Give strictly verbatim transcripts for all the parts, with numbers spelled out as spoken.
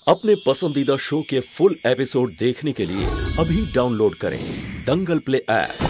अपने पसंदीदा शो के फुल एपिसोड देखने के लिए अभी डाउनलोड करें दंगल प्ले ऐप।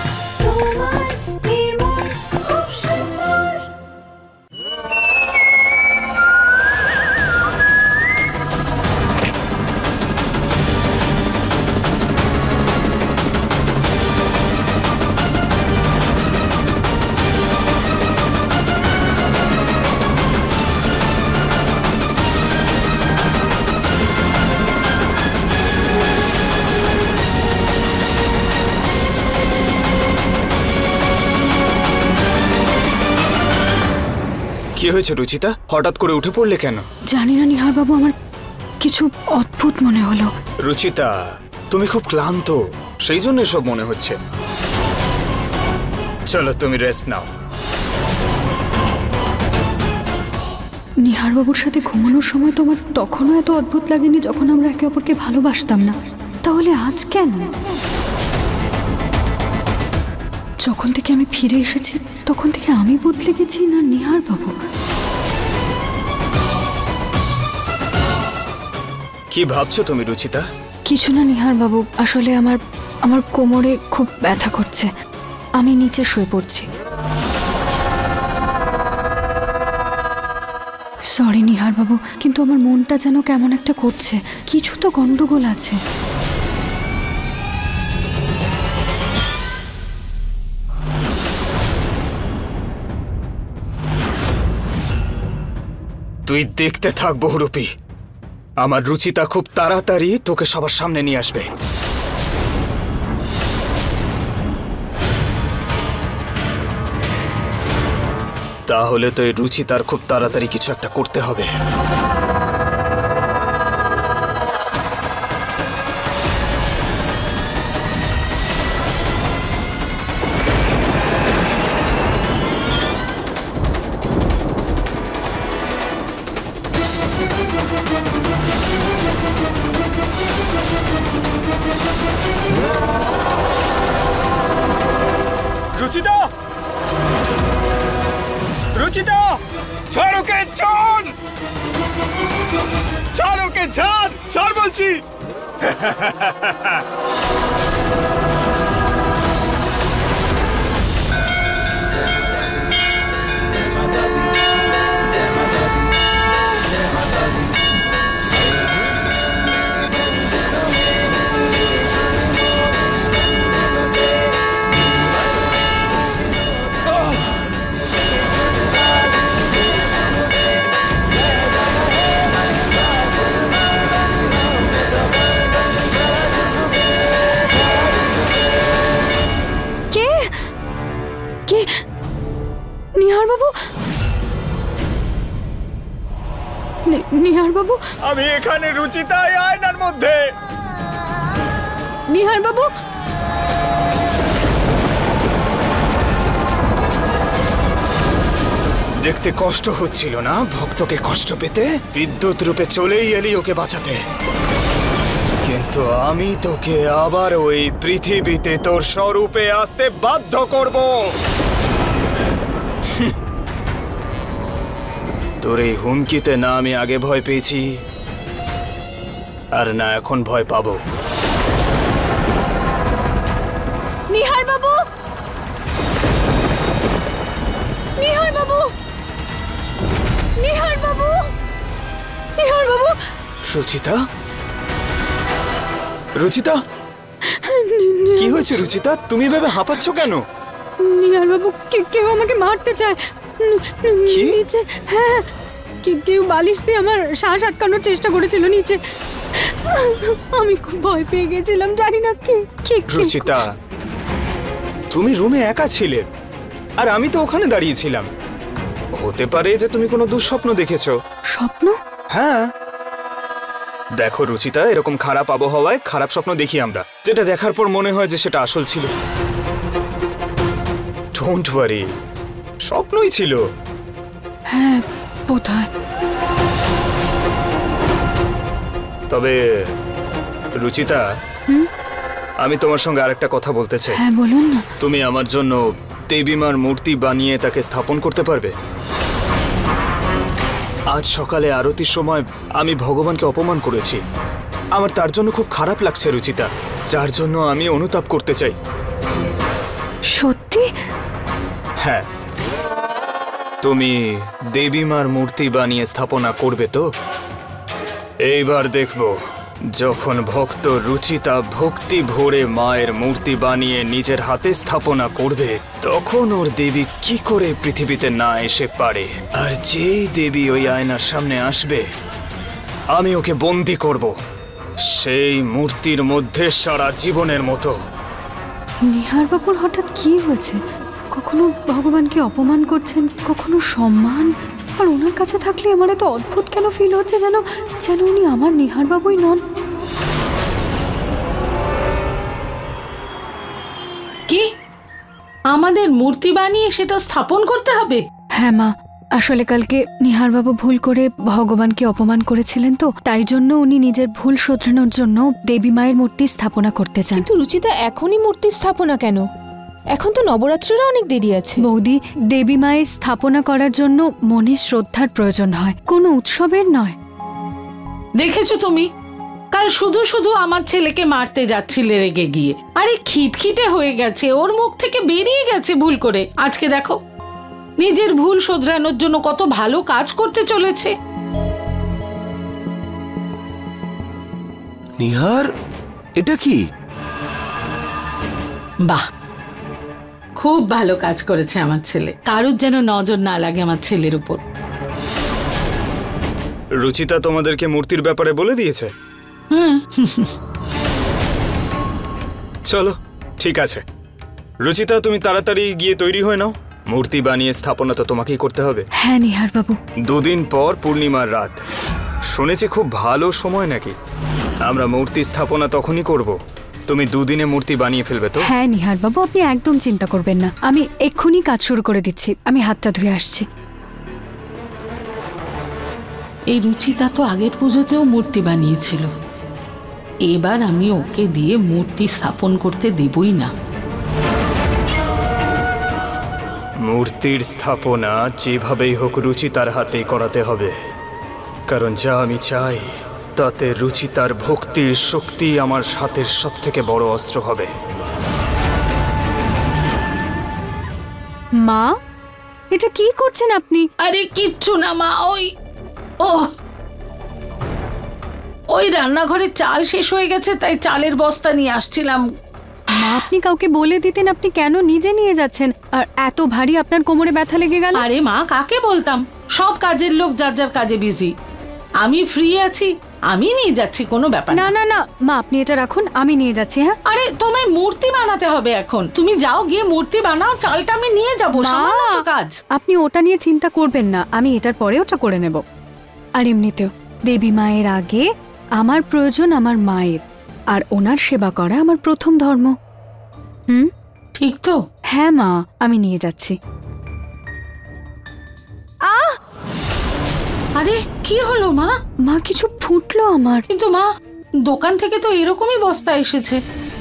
কি হয়েছে রুচিতা? হঠাৎ করে উঠে পড়লে কেন? জানি না নিহার বাবু, আমার কিছু অদ্ভুত মনে হলো। রুচিতা, তুমি খুব ক্লান্ত, সেই জন্য সব মনে হচ্ছে। চলো তুমি রেস্ট নাও। নিহার বাবুর সাথে ঘুমানোর সময় তোমার তখনও এত অদ্ভুত লাগেনি যখন আমরা একে অপরকে ভালোবাসতাম না, তাহলে আজ কেন? যখন থেকে আমি ফিরে এসেছি তখন থেকে আমি বদলে গেছি না নিহার বাবু? কি ভাবছো তুমি রুচিতা? কিছু না নিহার বাবু, আসলে আমার আমার কোমরে খুব ব্যথা করছে, আমি নিচে শুয়ে পড়ছি। সরি নিহার বাবু, কিন্তু আমার মনটা যেন কেমন একটা করছে, কিছু তো গন্ডগোল আছে। তুই দেখতে থাক বহুরূপী, আমার রুচিতা খুব তাড়াতাড়ি তোকে সবার সামনে নিয়ে আসবে। তাহলে তো এই রুচিতার খুব তাড়াতাড়ি কিছু একটা করতে হবে। রুচিতা, রুচিতা, ছাড় ওকে, ছাড়, ছাড় ওকে, ছাড়, ছাড় বলছি। নিহার বাবু, নিহার বাবু, আমি এখানে রুচিতা, আয়নার মধ্যে। নিহার বাবু, দেখতে কষ্ট হচ্ছিল না ভক্তকে কষ্ট পেতে? বিদ্যুৎ রূপে চলেই এলি ওকে বাঁচাতে, কিন্তু আমি তোকে আবার ওই পৃথিবীতে তোর স্বরূপে আসতে বাধ্য করব। তোর এই হুমকিতে না আমি আগে ভয় পেয়েছি, আর না এখন ভয় পাবো। নিহার বাবু, নিহার বাবু, নিহার বাবু, নিহার বাবু। রুচিতা, রুচিতা, কি হয়েছে রুচিতা? তুমি ভেবে হাঁপাচ্ছ কেন? নিহার বাবু, কেউ আমাকে মারতে চায়। নিচে, হ্যাঁ, কেউ বালিশ দিয়ে আমার শ্বাস আটকানোর চেষ্টা করেছিল নিচে। আমি খুব ভয় পেয়ে গেছিলাম, জানি না কে। রুচিতা, তুমি রুমে একা ছিলে আর আমি তো ওখানে দাঁড়িয়েছিলাম। হতে পারে যে তুমি কোনো দুঃস্বপ্ন দেখেছো। স্বপ্ন? হ্যাঁ, দেখো রুচিতা, এরকম খারাপ আবহাওয়ায় খারাপ স্বপ্ন দেখি আমরা, যেটা দেখার পর মনে হয় যে সেটা আসল ছিল। ডোন্ট ওয়ারি, স্বপ্নই ছিল। হ্যাঁ, বোধহয়। তবে রুচিতা, আমি তোমার সঙ্গে আরেকটা কথা বলতে চাই। হ্যাঁ বলুন না। তুমি আমার জন্য দেবী মার মূর্তি বানিয়ে তাকে স্থাপন করতে পারবে? আজ সকালে আরতির সময় আমি ভগবানকে অপমান করেছি। আমার তার জন্য খুব খারাপ লাগছে রুচিতা, যার জন্য আমি অনুতাপ করতে চাই। সত্যি? হ্যাঁ। তুমি দেবী মার মূর্তি বানিয়ে স্থাপনা করবে তো? এইবার দেখবো যখন ভক্ত রুচিতা ভক্তি ভরে মায়ের মূর্তি বানিয়ে নিজের হাতে স্থাপনা করবে, তখন ওর দেবী কি করে পৃথিবীতে না এসে পারে। আর যেই দেবী ওই আয়নার সামনে আসবে, আমি ওকে বন্দি করব সেই মূর্তির মধ্যে সারা জীবনের মতো। নিহার বাবুর হঠাৎ কি হয়েছে? কখনো ভগবানকে অপমান করছেন, কখনো সম্মান। আর ওনার কাছে থাকলে আমার এত অদ্ভুত কেন ফিল হচ্ছে, যেন যেন উনি আমার নিহার বাবুই নন। কি আমাদের মূর্তি বানিয়ে সেটা স্থাপন করতে হবে? হ্যাঁ মা, আসলে কালকে নিহার বাবু ভুল করে ভগবানকে অপমান করেছিলেন, তো তাই জন্য উনি নিজের ভুল শোধরানোর জন্য দেবী মায়ের মূর্তি স্থাপনা করতে চান। কিন্তু রুচিতা, এখনই মূর্তি স্থাপনা কেন? এখন তো নবরাত্রিরও অনেক দেরি আছে। বৌদি, দেবী মায়ের স্থাপনা করার জন্য মনে শ্রদ্ধার প্রয়োজন হয়, কোনো উৎসবের নয়। দেখেছো তুমি, কাল শুধু শুধু আমার ছেলেকে মারতে যাচ্ছিলে রেগে গিয়ে। আরে খিটখিটে হয়ে গেছে, ওর মুখ থেকে বেরিয়ে গেছে ভুল করে। আজকে দেখো নিজের ভুল শোধরানোর জন্য কত ভালো কাজ করতে চলেছে। নিহার, এটা কি? বাহ, খুব ভালো কাজ করেছে আমার ছেলে। কারুর যেন নজর না লাগে আমার ছেলের উপর। রুচিতা তোমাদেরকে মূর্তির ব্যাপারে বলে দিয়েছে? হুম। চলো ঠিক আছে। রুচিতা, তুমি তাড়াতাড়ি গিয়ে তৈরি হয়ে নাও, মূর্তি বানিয়ে স্থাপনা তো তোমাকেই করতে হবে। হ্যাঁ নিহার বাবু। দুদিন পর পূর্ণিমার রাত, শুনেছি খুব ভালো সময় নাকি। আমরা মূর্তি স্থাপনা তখনই করব। তুমি দুদিনে মূর্তি বানিয়ে ফেলবে তো? হ্যাঁ নিহার বাবু, আপনি একদম চিন্তা করবেন না, আমি এক্ষুনি কাজ শুরু করে দিচ্ছি। আমি হাতটা ধুয়ে আসছি। এই রুচিতা তো আগের পুজোতেও মূর্তি বানিয়েছিল, এবার আমি ওকে দিয়ে মূর্তি স্থাপন করতে দেবই না। মূর্তির স্থাপনা যেভাবেই হোক রুচিতার হাতে করাতে হবে, কারণ যা আমি চাই তাতে রুচিতার ভক্তির শক্তি আমার হাতের সব থেকে বড় অস্ত্র হবে। মা, এটা কি করছেন আপনি? আরে কিচ্ছু না মা, ওই ও ওই রান্নাঘরে চাল শেষ হয়ে গেছে, তাই চালের বস্তা নিয়ে আসছিলাম। মা, আপনি কাউকে বলে দিতেন, আপনি কেন নিজে নিয়ে যাচ্ছেন? আর এত ভারী, আপনার কোমরে ব্যথা লেগে গেল। আরে মা, কাকে বলতাম, সব কাজের লোক যার যার কাজে বিজি। আমি ফ্রি আছি, আমি নিয়ে যাচ্ছি, কোনো ব্যাপার না না না মা, আপনি এটা রাখুন, আমি নিয়ে যাচ্ছি। হ্যাঁ, আরে তোমায় মূর্তি বানাতে হবে এখন, তুমি যাও গিয়ে মূর্তি বানাও, চালটা আমি নিয়ে যাবো, সামান্য তো কাজ। আপনি ওটা নিয়ে চিন্তা করবেন না, আমি এটার পরে ওটা করে নেব। আর এমনিতেও দেবী মায়ের আগে আমার প্রয়োজন আমার মায়ের, আর ওনার সেবা করা আমার প্রথম ধর্ম। হুম, ঠিক তো? হ্যাঁ মা, আমি নিয়ে যাচ্ছি। আহ, আরে কি হলো মা? মা, কিছু ফুটলো আমার। কিন্তু মা, দোকান থেকে তো এরকমই বস্তা এসেছে।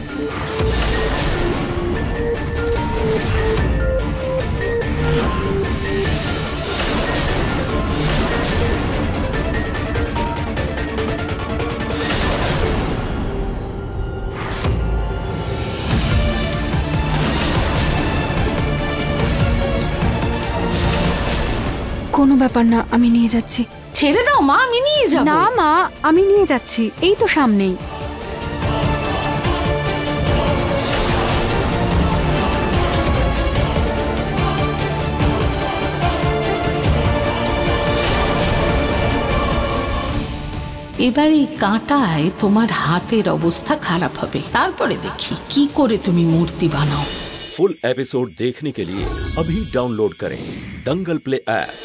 কোনো ব্যাপার না, আমি নিয়ে যাচ্ছি। ছেড়ে দাও মা, আমি নিয়ে যাব। না মা, আমি নিয়ে যাচ্ছি, এই তো সামনেই। এবার এই কাঁটায় তোমার হাতের অবস্থা খারাপ হবে, তারপরে দেখি কি করে তুমি মূর্তি বানাও। फुल एपिसोड देखने के लिए अभी डाउनलोड करें दंगल प्ले ऐप।